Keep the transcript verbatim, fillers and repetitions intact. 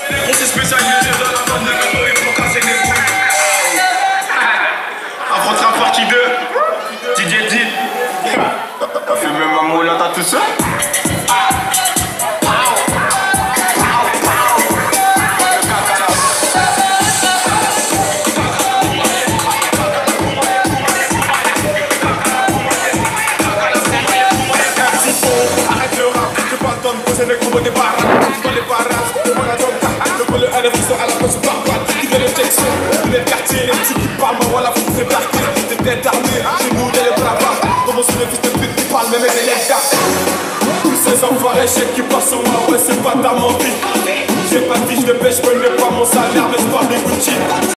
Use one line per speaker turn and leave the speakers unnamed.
On s'est spécialisé dans la bande de gâteaux pour casser les couilles. Affrontera partie deux. D J D. T'as fait même un mot là, t'as tout ça?
C'est le combo des barres, dans les barrages, le Maradona, le volet à la vision à la poche barbare, qui fait le texte, les quartiers, les petits qui parlent, mais voilà, vous faites partie, des têtes armées, chez nous, les bravas, comme on se met tous les putes qui parlent, même les gars. Tous ces enfoirés, chèques qui passent au moi, ouais, c'est pas ta mentie. J'ai pas de fiche de pêche, je connais pas mon salaire, mais je parle des Gucci.